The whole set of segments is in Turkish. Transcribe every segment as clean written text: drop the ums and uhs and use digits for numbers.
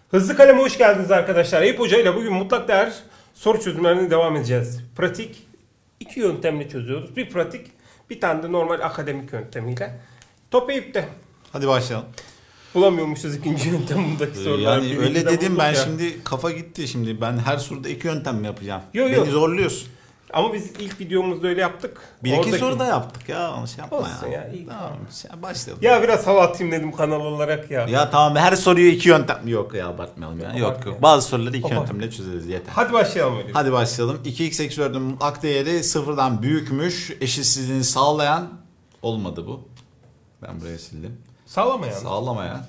Hızlı Kalem'e hoş geldiniz arkadaşlar. Eyüp Hoca ile bugün mutlak değer soru çözümlerine devam edeceğiz. Pratik iki yöntemle çözüyoruz. Bir pratik, bir tane de normal akademik yöntemiyle. Top Eyüp'te. Hadi başlayalım. Bulamıyormuşuz ikinci yöntemindeki sorular. Yani öyle dedim ben ya. Şimdi kafa gitti şimdi. Ben her soruda iki yöntem mi yapacağım? Yok. Beni zorluyorsun. Ama biz ilk videomuzda öyle yaptık. Bir iki soru da yaptık ya. Onu şey yapma olsun ya. ya. Tamam, başlayalım. Ya biraz hava atayım dedim kanal olarak ya. Ya tamam her soruyu iki yöntem. Yok ya abartmayalım ya. Yok. Bazı soruları iki yöntemle çözeriz yeter. Hadi başlayalım öyle. Hadi başlayalım. 2x eksi 4'ün mutlak değeri sıfırdan büyükmüş. Eşitsizliğini sağlayan olmadı bu. Ben buraya sildim. Sağlamayan. Sağlamayan.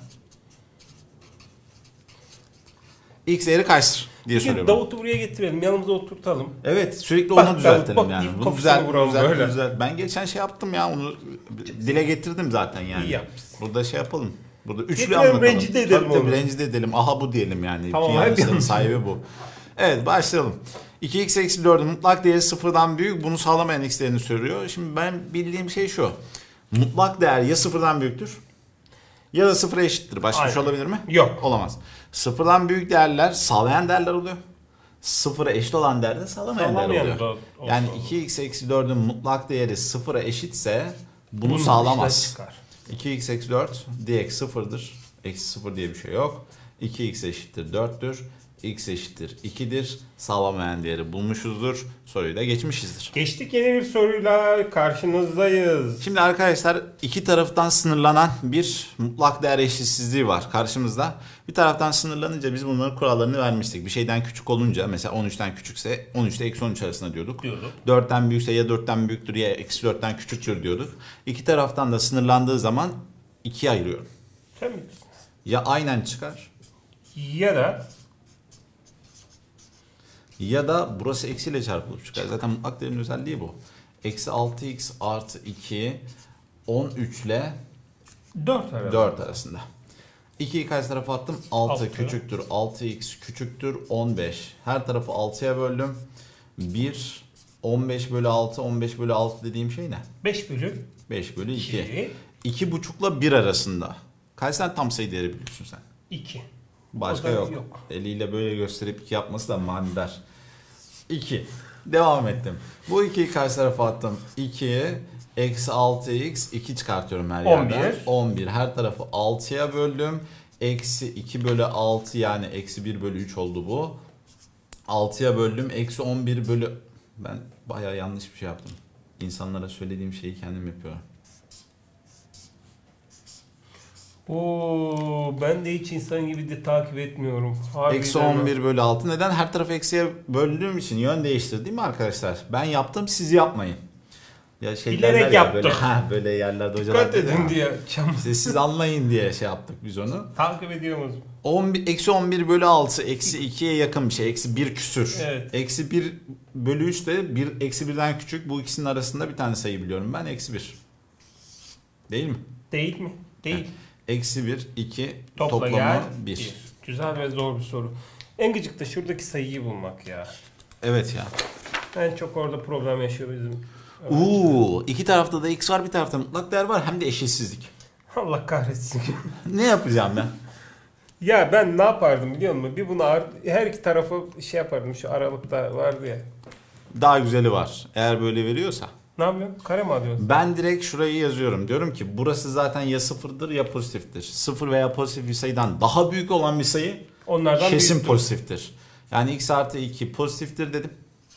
X değeri kaçtır diye soruyorum. Davut'u buraya getirelim. Yanımıza oturtalım. Evet sürekli Bak, onu düzeltelim bak, yani. bak, Bunu güzel. Ben geçen şey yaptım ya onu dile getirdim zaten yani. İyi yapmışsın. Burada şey yapalım. Burada üçlü Getirelim, anlatalım. rencide edelim Tabii, onu. rencide edelim. Aha bu diyelim yani. Tamam, Yanlışların sahibi bu. Evet başlayalım. 2x eksi 4'ün mutlak değeri sıfırdan büyük. Bunu sağlamayan x değerini söylüyor. Şimdi ben bildiğim şey şu. Mutlak değer ya sıfırdan büyüktür ya da sıfıra eşittir. Başka bir şey olabilir mi? Yok. Olamaz. Sıfırdan büyük değerler sağlayan değerler oluyor. Sıfıra eşit olan değer de sağlamayan değer oluyor. Yani 2x eksi 4'ün mutlak değeri sıfıra eşitse bunu sağlamaz. 2x eksi 4 dx sıfırdır. Eksi sıfır diye bir şey yok. 2x eşittir 4'tür. X eşittir 2'dir. Sağlamayan değeri bulmuşuzdur. Soruyu da geçmişizdir. Geçtik, yeni bir soruyla karşınızdayız. Şimdi arkadaşlar iki taraftan sınırlanan bir mutlak değer eşitsizliği var karşımızda. Bir taraftan sınırlanınca biz bunların kurallarını vermiştik. Bir şeyden küçük olunca mesela 13'ten küçükse 13 ile eksi 13 arasında diyorduk. 4'ten büyükse ya 4'ten büyüktür ya eksi 4'ten küçüktür diyorduk. İki taraftan da sınırlandığı zaman ikiye ayırıyorum. Sen bilirsin. Ya aynen çıkar ya da burası eksiyle çarpılıp çıkar. Zaten mutlak değerin özelliği bu. Eksi 6x artı 2 13 ile 4 arasında. 2'yi karşı tarafa attım. 6 küçüktür. 6x küçüktür. 15. Her tarafı 6'ya böldüm. 1 15 bölü 6. 15 bölü 6 dediğim şey ne? 5 bölü 2. 2,5 ile 1 arasında. Kaç tane tam sayı değeri biliyorsun sen? 2. Başka yok. Eliyle böyle gösterip 2 yapması da manidar. 2. Devam ettim. Bu 2'yi karşı tarafa attım. 2 eksi 6x 2 çıkartıyorum her yerden. 11. Her tarafı 6'ya böldüm. Eksi 2 bölü 6 yani eksi 1 bölü 3 oldu bu. 6'ya böldüm. Eksi 11 bölü... Ben bayağı yanlış bir şey yaptım. İnsanlara söylediğim şeyi kendim yapıyorum. Ben de hiç insan gibi de takip etmiyorum. Eksi 11 bölü 6. Neden? Her tarafı eksiye böldüğüm için yön değiştirdi değil mi arkadaşlar? Ben yaptım, siz yapmayın. Ya bilerek yaptık. Böyle yerlerde hocalar dikkat edin diye. İşte siz anlayın diye şey yaptık biz onu. Takip ediyoruz. Eksi 11 bölü 6 eksi 2'ye yakın bir şey. Eksi 1 küsür. Evet. Eksi 1 bölü 3 de eksi 1'den küçük. Bu ikisinin arasında bir tane sayı biliyorum ben. Eksi 1. Değil mi? Değil mi? Değil. Evet. Eksi 1, 2 toplamı yer 1. Güzel ve zor bir soru. En gıcık da şuradaki sayıyı bulmak ya. Evet ya. En çok orada problem yaşıyor bizim. İki tarafta da x var, bir tarafta mutlak değer var, hem de eşitsizlik. Allah kahretsin. Ne yapacağım ben? Ya ben ne yapardım biliyor musun? Bir bunu her iki tarafı şey yapardım, şu aralıkta vardı ya. Daha güzeli var. Eğer böyle veriyorsa. Ne yapıyorsun? Kare mi alıyorsun? Ben direkt şurayı yazıyorum. Diyorum ki burası zaten ya sıfırdır ya pozitiftir. Sıfır veya pozitif bir sayıdan daha büyük olan bir sayı onlardan kesin büyüktür. Pozitiftir. Yani x artı 2 pozitiftir dedim.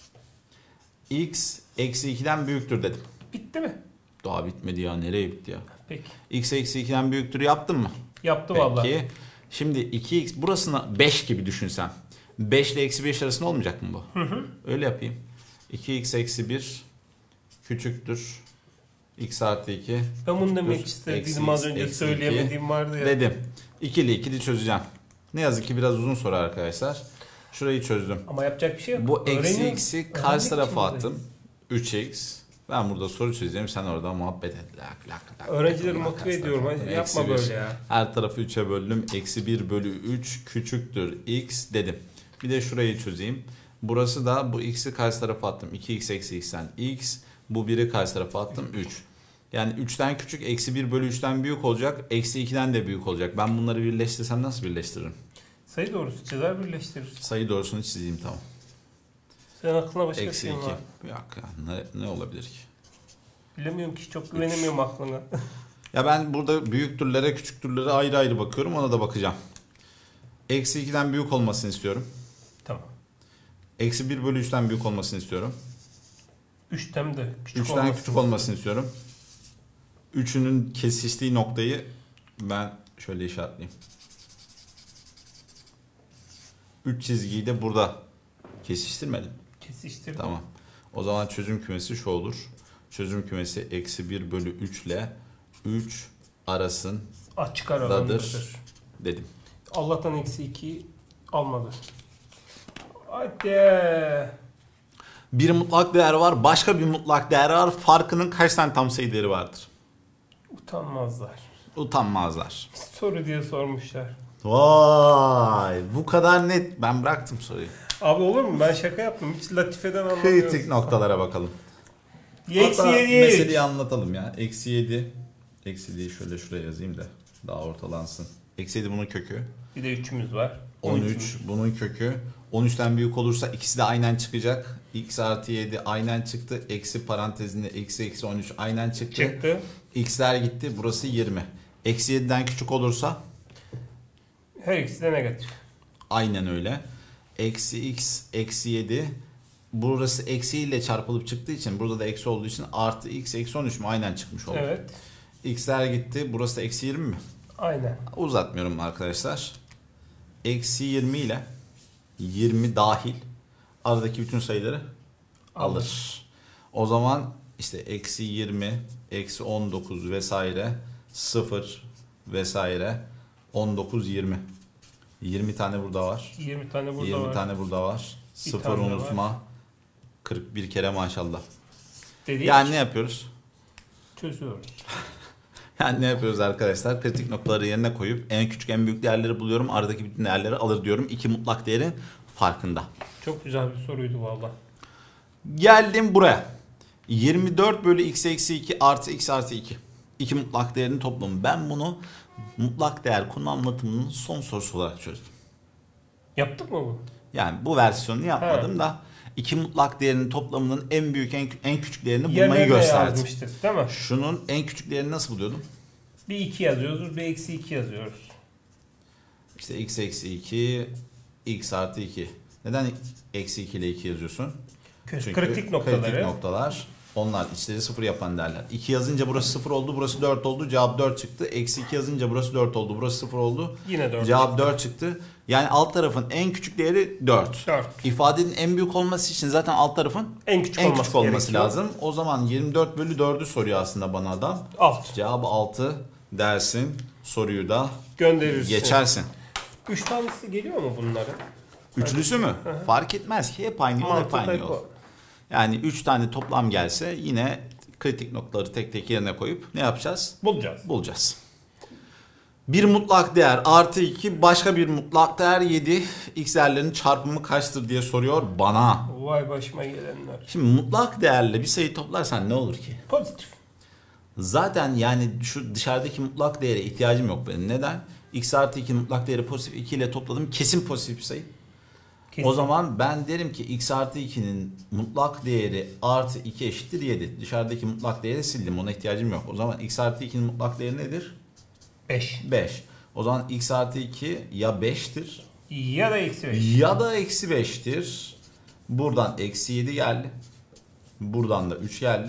X eksi 2'den büyüktür dedim. Bitti mi? Daha bitmedi ya. Nereye bitti ya? Peki. X eksi 2'den büyüktür yaptın mı? Yaptı vallahi. Peki. Şimdi 2x burasını 5 gibi düşünsem. 5 ile eksi 5 arasında olmayacak mı bu? Öyle yapayım. 2x eksi 1 küçüktür. X artı 2. Ben bunu demek istediğim az önce söyleyemediğim vardı ya. Dedim. İkili ikili çözeceğim. Ne yazık ki biraz uzun soru arkadaşlar. Şurayı çözdüm. Ama yapacak bir şey yok. Bu eksi x'i karşı tarafa attım. 3x. Ben burada soru çözeceğim. Sen orada muhabbet et. Öğrencileri motive ediyorum. Yapma böyle ya. Her tarafı 3'e böldüm. Eksi 1 bölü 3 küçüktür x dedim. Bir de şurayı çözeyim. Burası da bu x'i karşı tarafa attım. 2x eksi x'ten x. Bu 1'i karşı tarafa attım 3. Yani 3'ten küçük eksi 1 bölü 3'ten büyük olacak. Eksi 2'den de büyük olacak. Ben bunları birleştirsem nasıl birleştiririm? Sayı doğrusu çizer birleştirir. Sayı doğrusunu çizeyim, tamam. Senin aklına başka bir Eksi şey mi 2. var? Yok ya, ne olabilir ki? Bilemiyorum ki, çok güvenemiyorum aklına. Ya ben burada büyük türlere küçük türlere ayrı ayrı bakıyorum, ona da bakacağım. Eksi 2'den büyük olmasını istiyorum. Tamam. Eksi 1 bölü 3'ten büyük olmasını istiyorum. 3'ten de küçük 3'ten küçük olmasını istiyorum. 3'ünün kesiştiği noktayı ben şöyle işaretleyeyim. 3 çizgiyi de burada kesiştirmedim. Kesiştirdim. Tamam. O zaman çözüm kümesi şu olur. Çözüm kümesi eksi 1 bölü 3 ile 3 arasındadır Açık aralarındadır dedim. Allah'tan eksi 2 almadı. Hadi. Bir mutlak değer var, başka bir mutlak değer var. Farkının kaç tane tam sayı değeri vardır? Utanmazlar. Utanmazlar. Soru diye sormuşlar. Vay, bu kadar net. Ben bıraktım soruyu. Abi olur mu? Ben şaka yaptım. Hiç latifeden anlamıyorum. Kritik noktalara bakalım. Eksi Hatta 7'ye meseleyi anlatalım ya. Eksi 7. Eksi 7'yi şöyle şuraya yazayım da daha ortalansın. Eksi 7 bunun kökü. Bir de 3'ümüz var. 13 bunun kökü. 13'ten büyük olursa ikisi de aynen çıkacak. X artı 7 aynen çıktı. Eksi parantezinde eksi 13 aynen çıktı. Çıktı. X'ler gitti. Burası 20. Eksi 7'den küçük olursa Her ikisi de negatif. aynen öyle. Eksi X eksi 7. Burası eksi ile çarpılıp çıktığı için, burada da eksi olduğu için artı X eksi 13 mü aynen çıkmış oldu. Evet. X'ler gitti. Burası da eksi 20 mi? Aynen. Uzatmıyorum arkadaşlar. Eksi 20 ile 20 dahil aradaki bütün sayıları alır. O zaman işte eksi 20, eksi 19 vesaire, 0 vesaire, 19, 20. 20 tane burada var. 20 tane burada 20 var. tane burada var. Bir 0 tane unutma. 41 kere maşallah. Dediği Yani ne yapıyoruz? çözüyoruz. Yani ne yapıyoruz arkadaşlar? Kritik noktaları yerine koyup en küçük en büyük değerleri buluyorum. Aradaki bütün değerleri alır diyorum. İki mutlak değerin farkında. Çok güzel bir soruydu valla. Geldim buraya. 24 bölü x eksi 2 artı x artı 2. İki mutlak değerin toplamı. Ben bunu mutlak değer konu anlatımının son sorusu olarak çözdüm. Yaptık mı bu? Yani bu versiyonunu yapmadım da iki mutlak değerinin toplamının en büyük en küçük değerini bulmayı Yerlerine gösterdim. yazmıştık değil mi? Şunun en küçük değerini nasıl buluyordum? Bir 2 yazıyoruz, bir eksi 2 yazıyoruz. İşte x eksi 2, x artı 2. Neden eksi 2 ile 2 yazıyorsun? Çünkü kritik noktaları. Kritik noktalar. Onlar içleri 0 yapan değerler. 2 yazınca burası 0 oldu, burası 4 oldu. Cevap 4 çıktı. Eksi 2 yazınca burası 4 oldu, burası 0 oldu. Yine 4 Cevap çıktı. 4 çıktı. Yani alt tarafın en küçük değeri 4. 4. İfadenin en büyük olması için zaten alt tarafın En küçük olması gerekiyor. lazım. O zaman 24 bölü 4'ü soruyor aslında bana adam. Alt. Cevabı 6 dersin. Soruyu da Gönderirsin. geçersin. 3 tanesi geliyor mu bunların? Üçlüsü mü? Fark etmez ki hep aynı yol, hep Mantık aynı hep yol. o. Yani 3 tane toplam gelse yine kritik noktaları tek tek yerine koyup ne yapacağız? Bulacağız. Bulacağız. Bir mutlak değer artı 2, başka bir mutlak değer 7. X değerlerinin çarpımı kaçtır diye soruyor bana. Vay başıma gelenler. Şimdi mutlak değerle bir sayı toplarsan ne olur ki? Pozitif. Zaten yani şu dışarıdaki mutlak değere ihtiyacım yok benim. Neden? X artı 2 mutlak değeri pozitif 2 ile topladım. Kesin pozitif bir sayı. Kesin. O zaman ben derim ki x artı 2'nin mutlak değeri artı 2 eşittir 7. Dışarıdaki mutlak değeri sildim. Ona ihtiyacım yok. O zaman x artı 2'nin mutlak değeri nedir? 5. 5. O zaman x artı 2 ya 5'tir Ya da eksi 5. ya da eksi 5'tir. Buradan eksi 7 geldi. Buradan da 3 geldi.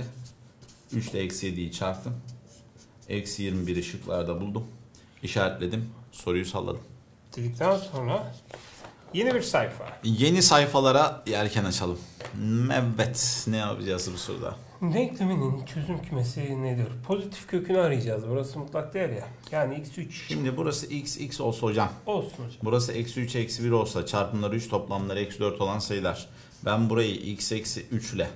3 ile eksi 7'yi çarptım. Eksi 21'i şıklarda buldum. İşaretledim. Soruyu salladım. Dedikten sonra yeni bir sayfa. Yeni sayfalara yelken açalım. Evet. Ne yapacağız bu soruda? Denkleminin çözüm kümesi nedir? Pozitif kökünü arayacağız. Burası mutlak değer ya. Yani x3. Şimdi burası x olsa hocam. Olsun hocam. Burası eksi 3 eksi 1 olsa çarpımları 3 toplamları eksi 4 olan sayılar. Ben burayı x eksi 3 ile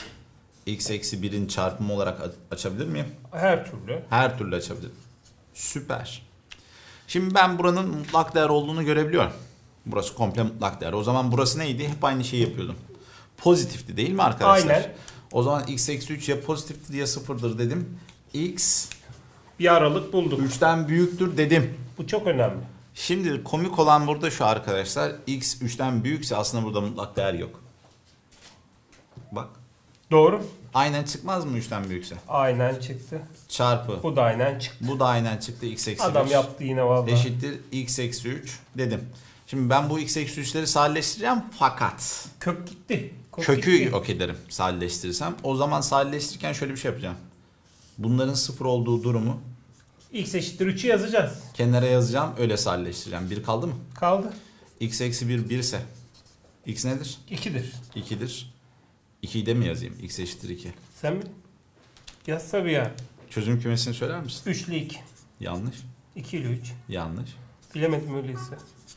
x eksi 1'in çarpımı olarak açabilir miyim? Her türlü. Her türlü açabilirim. Süper. Şimdi ben buranın mutlak değer olduğunu görebiliyorum. Burası komple mutlak değer. O zaman burası neydi? Hep aynı şeyi yapıyordum. Pozitifti değil mi arkadaşlar? Aynen. O zaman x eksi 3 ya pozitifti ya sıfırdır dedim. X Bir aralık bulduk. 3'ten büyüktür dedim. Bu çok önemli. Şimdi komik olan burada şu arkadaşlar. X 3'ten büyükse aslında burada mutlak değer yok. Bak. Doğru. Aynen çıkmaz mı 3'ten büyükse? Aynen çıktı. Çarpı. Bu da aynen çıktı. Bu da aynen çıktı. X eksi Adam 1. yaptı yine vallahi. Eşittir x eksi 3 dedim. Şimdi ben bu x eksi 3'leri sadeleştireceğim fakat Kök gitti. kökü gitti. yok ederim sadeleştirirsem. O zaman sadeleştirirken şöyle bir şey yapacağım. Bunların sıfır olduğu durumu X eşittir 3'ü yazacağız. kenara yazacağım, öyle sadeleştireceğim. 1 kaldı mı? Kaldı. X eksi 1 1 ise x nedir? 2'dir. 2'dir. 2'yi de mi yazayım? X eşittir 2. Sen mi? Yaz tabii ya. Çözüm kümesini söyler misin? 3 ile 2. Yanlış. 2 ile 3. Yanlış. Bilemedim öyleyse.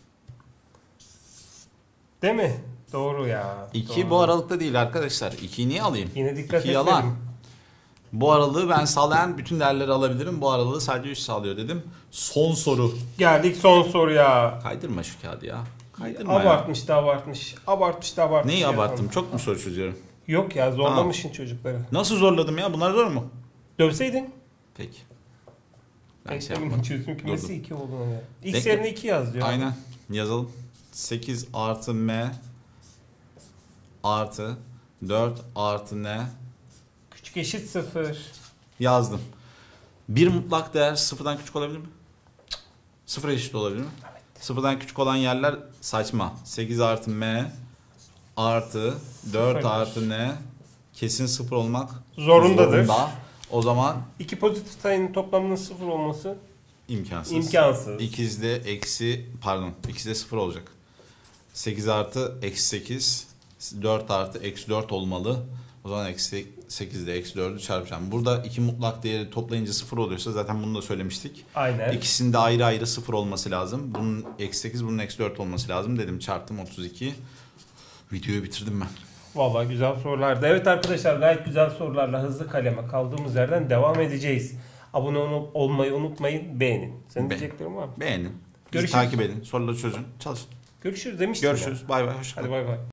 Değil mi? Doğru ya. 2 doğru. bu aralıkta değil arkadaşlar. 2'yi niye alayım? Yine dikkat 2 et. yalan. Bu aralığı ben sağlayan bütün değerleri alabilirim. Bu aralığı sadece 3 sağlıyor dedim. Son soru. Geldik son soruya. Kaydırma şu kağıdı ya. Kaydırma ya. Abartmış da abartmış. Abartmış da abartmış. Neyi ya. abarttım? Çok mu soru çözüyorum? Yok ya zorlamışsın çocukları. Nasıl zorladım ya? Bunlar zor mu? Dövseydin. Peki. Ben şey Denklemin yapmadım. çözüm kümesi Durdum. 2 olduğuna göre. X Denklem- yerine 2 yaz diyor. Aynen. Yazalım. 8 artı m artı 4 artı n Küçük eşit 0. yazdım. Bir mutlak değer sıfırdan küçük olabilir mi? Sıfır eşit olabilir mi? Evet. Sıfırdan küçük olan yerler saçma. 8 artı m artı 4 Sıfırdır. artı n kesin sıfır olmak Zorundadır. zorunda. O zaman İki pozitif sayının toplamının 0 olması imkansız. imkansız. İkizde eksi pardon ikizde sıfır olacak. 8 artı eksi 8 4 artı eksi 4 olmalı. O zaman eksi 8 ile eksi 4'ü çarpacağım. Burada iki mutlak değeri toplayınca sıfır oluyorsa zaten bunu da söylemiştik. Aynen. İkisinin de ayrı ayrı sıfır olması lazım. Bunun eksi 8 bunun eksi 4 olması lazım dedim. Çarptım 32. Videoyu bitirdim ben. Vallahi güzel sorulardı. Evet arkadaşlar gayet güzel sorularla hızlı kaleme kaldığımız yerden devam edeceğiz. Abone olmayı unutmayın. Beğenin. Senin diyeceklerin var mı? Beğenin. Bizi Görüşürüz. takip edin. Soruları çözün. Çalışın. Görüşürüz demiştim. Görüşürüz. Bay bay. Hoşça kalın. Hadi bay bay.